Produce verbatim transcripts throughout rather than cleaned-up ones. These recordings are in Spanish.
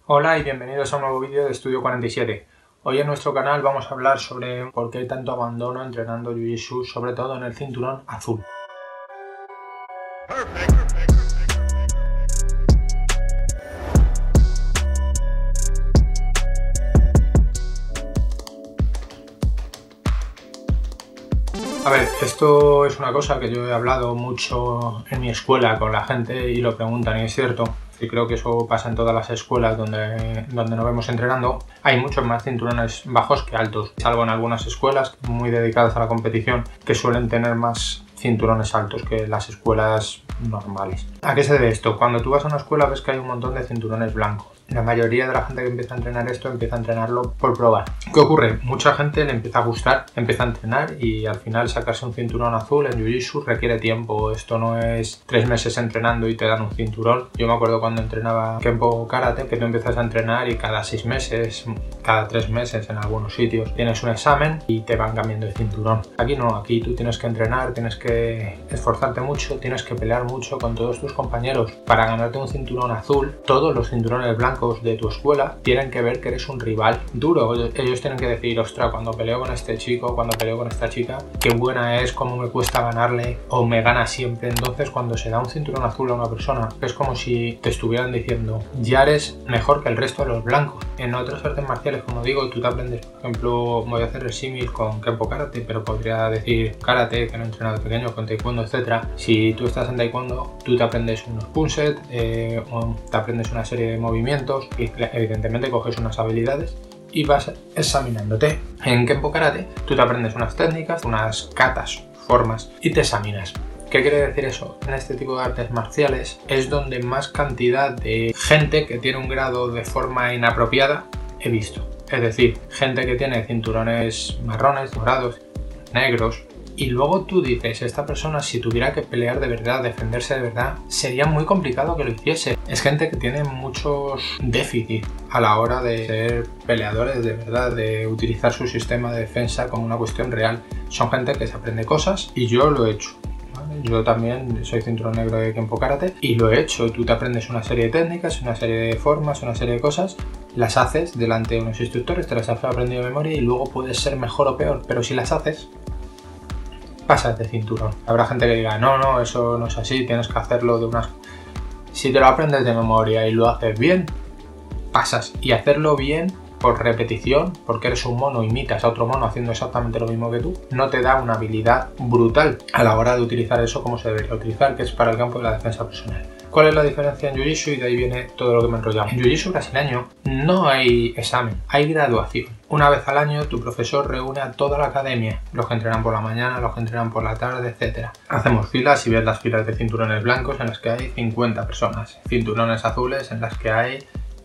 Hola y bienvenidos a un nuevo vídeo de Estudio cuarenta y siete. Hoy en nuestro canal vamos a hablar sobre por qué hay tanto abandono entrenando Jiu-Jitsu, sobre todo en el cinturón azul. A ver, esto es una cosa que yo he hablado mucho en mi escuela con la gente y lo preguntan, y es cierto. Y creo que eso pasa en todas las escuelas donde, donde nos vemos entrenando. Hay muchos más cinturones bajos que altos, salvo en algunas escuelas muy dedicadas a la competición que suelen tener más cinturones altos que las escuelas normales. ¿A qué se debe esto? Cuando tú vas a una escuela ves que hay un montón de cinturones blancos. La mayoría de la gente que empieza a entrenar esto empieza a entrenarlo por probar. ¿Qué ocurre? Mucha gente le empieza a gustar, empieza a entrenar y al final sacarse un cinturón azul en Jiu-Jitsu requiere tiempo. Esto no es tres meses entrenando y te dan un cinturón. Yo me acuerdo cuando entrenaba Kempo Karate que tú empiezas a entrenar y cada seis meses, cada tres meses en algunos sitios tienes un examen y te van cambiando de cinturón. Aquí no, aquí tú tienes que entrenar, tienes que esforzarte mucho, tienes que pelear mucho con todos tus compañeros para ganarte un cinturón azul. Todos los cinturones blancos de tu escuela tienen que ver que eres un rival duro. Ellos tienen que decir, ostras, cuando peleo con este chico, cuando peleo con esta chica, qué buena es, cómo me cuesta ganarle, o me gana siempre. Entonces cuando se da un cinturón azul a una persona es como si te estuvieran diciendo, ya eres mejor que el resto de los blancos. En otras artes marciales, como digo, tú te aprendes, por ejemplo, voy a hacer el símil con Kempo Karate, pero podría decir karate, que no he entrenado de pequeño, con taekwondo, etcétera. Si tú estás en taekwondo, tú te aprendes unos punset, eh, o te aprendes una serie de movimientos y evidentemente coges unas habilidades y vas examinándote. En Kempo Karate tú te aprendes unas técnicas, unas katas, formas y te examinas. ¿Qué quiere decir eso? En este tipo de artes marciales es donde más cantidad de gente que tiene un grado de forma inapropiada he visto. Es decir, gente que tiene cinturones marrones, dorados, negros. Y luego tú dices, esta persona si tuviera que pelear de verdad, defenderse de verdad, sería muy complicado que lo hiciese. Es gente que tiene muchos déficits a la hora de ser peleadores de verdad, de utilizar su sistema de defensa como una cuestión real. Son gente que se aprende cosas y yo lo he hecho. ¿Vale? Yo también soy cinturón negro de Kempo Karate y lo he hecho. Tú te aprendes una serie de técnicas, una serie de formas, una serie de cosas, las haces delante de unos instructores, te las has aprendido de memoria y luego puedes ser mejor o peor, pero si las haces, pasas de cinturón. Habrá gente que diga, no, no, eso no es así, tienes que hacerlo de unas... Si te lo aprendes de memoria y lo haces bien, pasas. Y hacerlo bien por repetición, porque eres un mono, imitas a otro mono haciendo exactamente lo mismo que tú, no te da una habilidad brutal a la hora de utilizar eso como se debería utilizar, que es para el campo de la defensa personal. ¿Cuál es la diferencia en Jiu-Jitsu? Y de ahí viene todo lo que me he enrollado. En Jiu-Jitsu brasileño no hay examen, hay graduación. Una vez al año tu profesor reúne a toda la academia, los que entrenan por la mañana, los que entrenan por la tarde, etcétera. Hacemos filas y ves las filas de cinturones blancos en las que hay cincuenta personas, cinturones azules en las que hay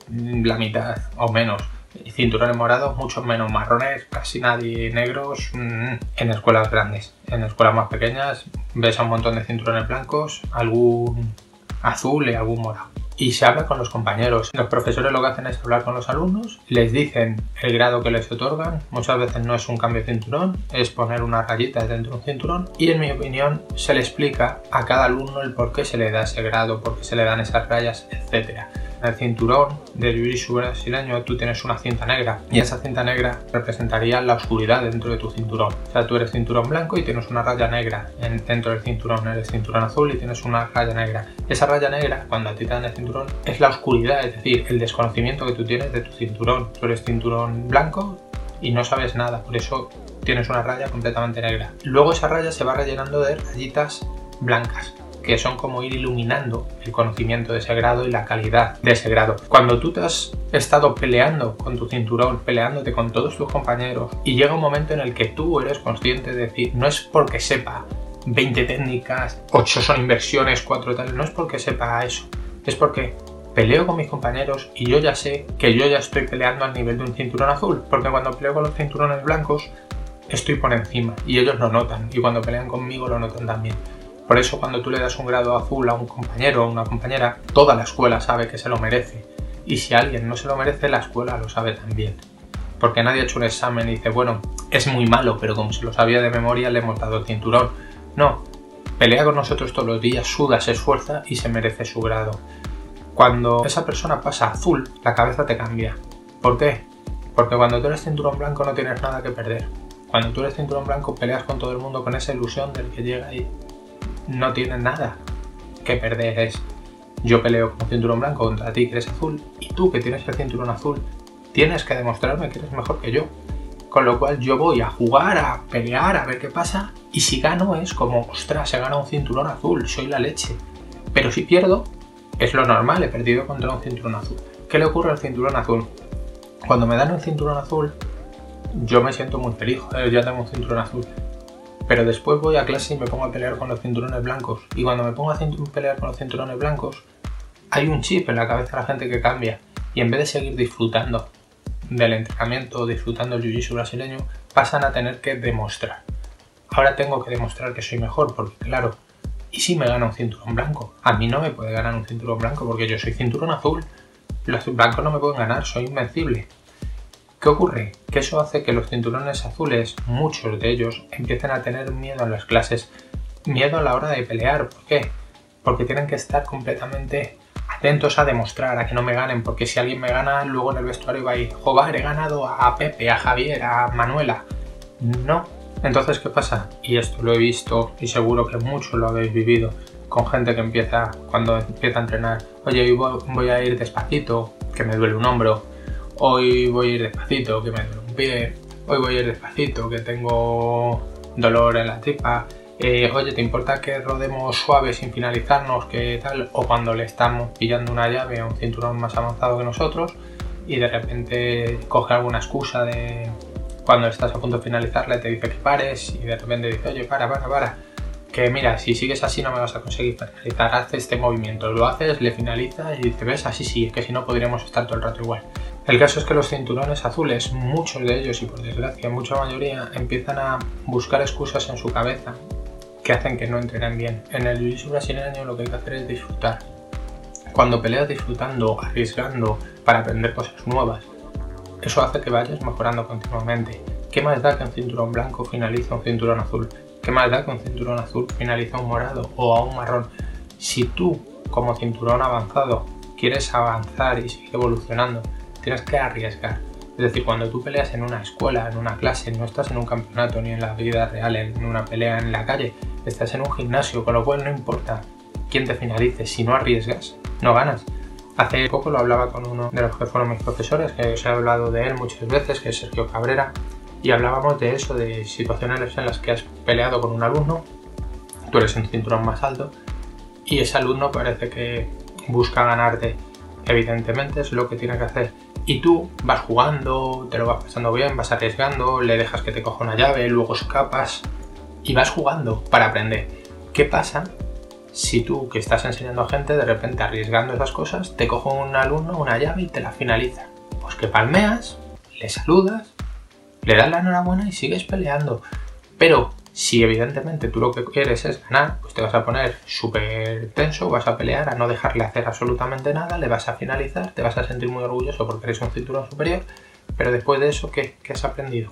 la mitad o menos, cinturones morados, muchos menos, marrones, casi nadie, negros, en escuelas grandes. En escuelas más pequeñas ves a un montón de cinturones blancos, algún azul y algún morado. Y se habla con los compañeros. Los profesores lo que hacen es hablar con los alumnos, les dicen el grado que les otorgan. Muchas veces no es un cambio de cinturón, es poner unas rayitas dentro de un cinturón. Y en mi opinión se le explica a cada alumno el por qué se le da ese grado, por qué se le dan esas rayas, etcétera. En el cinturón de Jiu-Jitsu brasileño tú tienes una cinta negra y esa cinta negra representaría la oscuridad dentro de tu cinturón. O sea, tú eres cinturón blanco y tienes una raya negra en, dentro del cinturón, eres cinturón azul y tienes una raya negra. Esa raya negra, cuando a ti te dan el cinturón, es la oscuridad, es decir, el desconocimiento que tú tienes de tu cinturón. Tú eres cinturón blanco y no sabes nada, por eso tienes una raya completamente negra. Luego esa raya se va rellenando de rayitas blancas, que son como ir iluminando el conocimiento de ese grado y la calidad de ese grado. Cuando tú te has estado peleando con tu cinturón, peleándote con todos tus compañeros y llega un momento en el que tú eres consciente de decir, no es porque sepa veinte técnicas, ocho son inversiones, cuatro tal, no es porque sepa eso, es porque peleo con mis compañeros y yo ya sé que yo ya estoy peleando al nivel de un cinturón azul, porque cuando peleo con los cinturones blancos estoy por encima y ellos lo notan y cuando pelean conmigo lo notan también. Por eso cuando tú le das un grado azul a un compañero o a una compañera, toda la escuela sabe que se lo merece. Y si alguien no se lo merece, la escuela lo sabe también. Porque nadie ha hecho un examen y dice, bueno, es muy malo, pero como se lo sabía de memoria le hemos dado el cinturón. No, pelea con nosotros todos los días, suda, se esfuerza y se merece su grado. Cuando esa persona pasa a azul, la cabeza te cambia. ¿Por qué? Porque cuando tú eres cinturón blanco no tienes nada que perder. Cuando tú eres cinturón blanco peleas con todo el mundo con esa ilusión del que llega ahí. No tienes nada que perder. Es yo peleo como cinturón blanco contra ti que eres azul y tú que tienes el cinturón azul tienes que demostrarme que eres mejor que yo. Con lo cual yo voy a jugar, a pelear, a ver qué pasa y si gano es como, ostras, se gana un cinturón azul, soy la leche. Pero si pierdo, es lo normal, he perdido contra un cinturón azul. ¿Qué le ocurre al cinturón azul? Cuando me dan un cinturón azul, yo me siento muy feliz, joder, ya tengo un cinturón azul. Pero después voy a clase y me pongo a pelear con los cinturones blancos. Y cuando me pongo a pelear con los cinturones blancos, hay un chip en la cabeza de la gente que cambia. Y en vez de seguir disfrutando del entrenamiento, disfrutando el jiu-jitsu brasileño, pasan a tener que demostrar. Ahora tengo que demostrar que soy mejor, porque claro, ¿y si me gana un cinturón blanco? A mí no me puede ganar un cinturón blanco porque yo soy cinturón azul. Los blancos no me pueden ganar, soy invencible. ¿Qué ocurre? Que eso hace que los cinturones azules, muchos de ellos, empiecen a tener miedo en las clases. Miedo a la hora de pelear. ¿Por qué? Porque tienen que estar completamente atentos a demostrar, a que no me ganen. Porque si alguien me gana, luego en el vestuario va a ir, joder, he ganado a Pepe, a Javier, a Manuela. No. Entonces, ¿qué pasa? Y esto lo he visto y seguro que muchos lo habéis vivido con gente que empieza, cuando empieza a entrenar, oye, hoy voy a ir despacito, que me duele un hombro, hoy voy a ir despacito, que me duele un pie, hoy voy a ir despacito, que tengo dolor en la tripa, eh, oye, ¿te importa que rodemos suave sin finalizarnos, que tal? O cuando le estamos pillando una llave a un cinturón más avanzado que nosotros y de repente coge alguna excusa de cuando estás a punto de finalizarle, te dice que pares y de repente dice, oye, para, para, para, que mira, si sigues así no me vas a conseguir finalizar, haz este movimiento, lo haces, le finalizas y dices, ves, así sí, es que si no podríamos estar todo el rato igual. El caso es que los cinturones azules, muchos de ellos y por desgracia mucha mayoría, empiezan a buscar excusas en su cabeza que hacen que no entrenen bien. En el jiu-jitsu brasileño lo que hay que hacer es disfrutar. Cuando peleas disfrutando, arriesgando para aprender cosas nuevas, eso hace que vayas mejorando continuamente. ¿Qué más da que un cinturón blanco finaliza un cinturón azul? ¿Qué más da que un cinturón azul finaliza un morado o a un marrón? Si tú, como cinturón avanzado, quieres avanzar y seguir evolucionando, tienes que arriesgar. Es decir, cuando tú peleas en una escuela, en una clase, no estás en un campeonato ni en la vida real, en una pelea en la calle, estás en un gimnasio, con lo cual no importa quién te finalice, si no arriesgas, no ganas. Hace poco lo hablaba con uno de los que fueron mis profesores, que os he hablado de él muchas veces, que es Sergio Cabrera, y hablábamos de eso, de situaciones en las que has peleado con un alumno, tú eres un cinturón más alto, y ese alumno parece que busca ganarte. Evidentemente es lo que tiene que hacer. Y tú vas jugando, te lo vas pasando bien, vas arriesgando, le dejas que te coja una llave, luego escapas y vas jugando para aprender. ¿Qué pasa si tú, que estás enseñando a gente, de repente arriesgando esas cosas, te coge un alumno una llave y te la finaliza? Pues que palmeas, le saludas, le das la enhorabuena y sigues peleando. Pero si evidentemente tú lo que quieres es ganar, pues te vas a poner súper tenso, vas a pelear a no dejarle hacer absolutamente nada, le vas a finalizar, te vas a sentir muy orgulloso porque eres un cinturón superior, pero después de eso, ¿qué? ¿Qué has aprendido?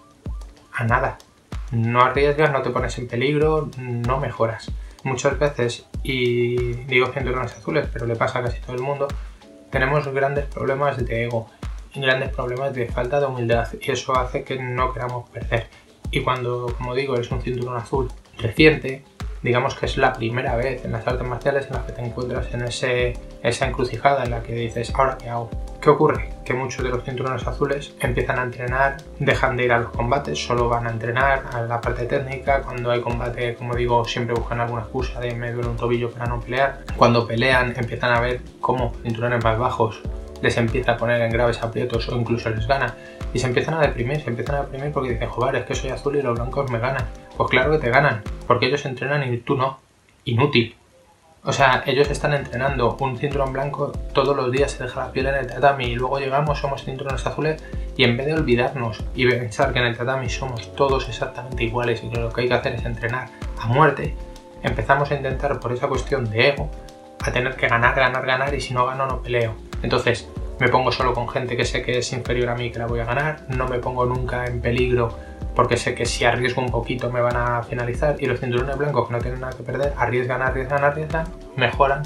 A nada. No arriesgas, no te pones en peligro, no mejoras. Muchas veces, y digo cinturones azules, pero le pasa a casi todo el mundo, tenemos grandes problemas de ego, grandes problemas de falta de humildad y eso hace que no queramos perder. Y cuando, como digo, eres un cinturón azul reciente, digamos que es la primera vez en las artes marciales en las que te encuentras en ese, esa encrucijada en la que dices, ¿ahora qué hago? ¿Qué ocurre? Que muchos de los cinturones azules empiezan a entrenar, dejan de ir a los combates, solo van a entrenar a la parte técnica. Cuando hay combate, como digo, siempre buscan alguna excusa de me duele un tobillo para no pelear. Cuando pelean empiezan a ver cómo cinturones más bajos les empieza a poner en graves aprietos o incluso les gana y se empiezan a deprimir, se empiezan a deprimir porque dicen, joder, es que soy azul y los blancos me ganan. Pues claro que te ganan, porque ellos entrenan y tú no. Inútil. O sea, ellos están entrenando. Un cinturón blanco todos los días se deja la piel en el tatami y luego llegamos, somos cinturones azules y en vez de olvidarnos y pensar que en el tatami somos todos exactamente iguales y que lo que hay que hacer es entrenar a muerte, empezamos a intentar por esa cuestión de ego a tener que ganar, ganar, ganar y si no gano no peleo. Entonces me pongo solo con gente que sé que es inferior a mí que la voy a ganar, no me pongo nunca en peligro porque sé que si arriesgo un poquito me van a finalizar y los cinturones blancos que no tienen nada que perder arriesgan, arriesgan, arriesgan, mejoran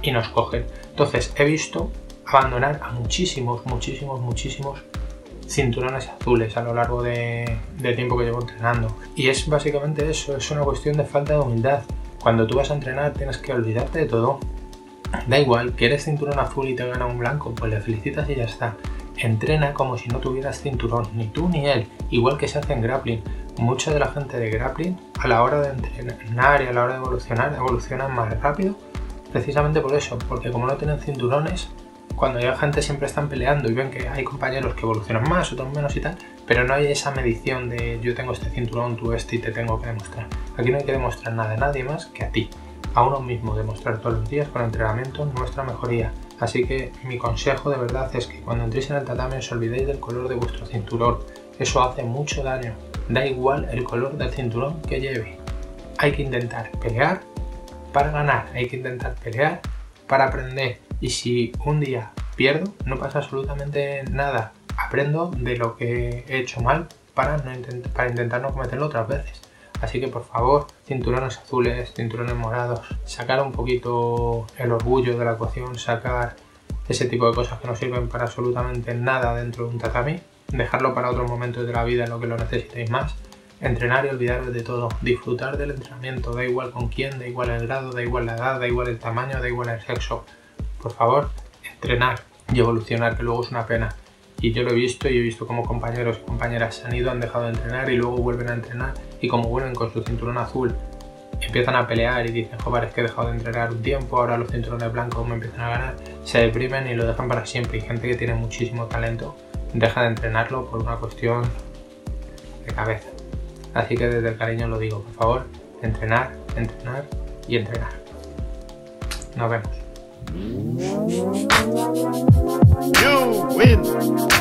y nos cogen. Entonces he visto abandonar a muchísimos, muchísimos, muchísimos cinturones azules a lo largo de, del tiempo que llevo entrenando. Y es básicamente eso, es una cuestión de falta de humildad. Cuando tú vas a entrenar tienes que olvidarte de todo. Da igual, que eres cinturón azul y te gana un blanco, pues le felicitas y ya está. Entrena como si no tuvieras cinturón, ni tú ni él, igual que se hace en grappling. Mucha de la gente de grappling, a la hora de entrenar y a la hora de evolucionar, evolucionan más rápido, precisamente por eso, porque como no tienen cinturones, cuando hay gente siempre están peleando y ven que hay compañeros que evolucionan más, otros menos y tal, pero no hay esa medición de yo tengo este cinturón, tú este y te tengo que demostrar. Aquí no hay que demostrar nada a nadie más que a ti, a uno mismo, demostrar todos los días con entrenamiento nuestra mejoría. Así que mi consejo de verdad es que cuando entréis en el tatami os olvidéis del color de vuestro cinturón, eso hace mucho daño, da igual el color del cinturón que lleve. Hay que intentar pelear para ganar, hay que intentar pelear para aprender. Y si un día pierdo, no pasa absolutamente nada. Aprendo de lo que he hecho mal para, no intent para intentar no cometerlo otras veces. Así que por favor, cinturones azules, cinturones morados, sacar un poquito el orgullo de la ecuación, sacar ese tipo de cosas que no sirven para absolutamente nada dentro de un tatami, dejarlo para otros momentos de la vida en lo que lo necesitéis más. Entrenar y olvidaros de todo, disfrutar del entrenamiento, da igual con quién, da igual el grado, da igual la edad, da igual el tamaño, da igual el sexo. Por favor, entrenar y evolucionar, que luego es una pena. Y yo lo he visto y he visto como compañeros y compañeras se han ido, han dejado de entrenar y luego vuelven a entrenar y como vuelven con su cinturón azul empiezan a pelear y dicen, joder, es que he dejado de entrenar un tiempo, ahora los cinturones blancos me empiezan a ganar, se deprimen y lo dejan para siempre. Y gente que tiene muchísimo talento deja de entrenarlo por una cuestión de cabeza. Así que desde el cariño lo digo, por favor, entrenar, entrenar y entrenar. Nos vemos. You win.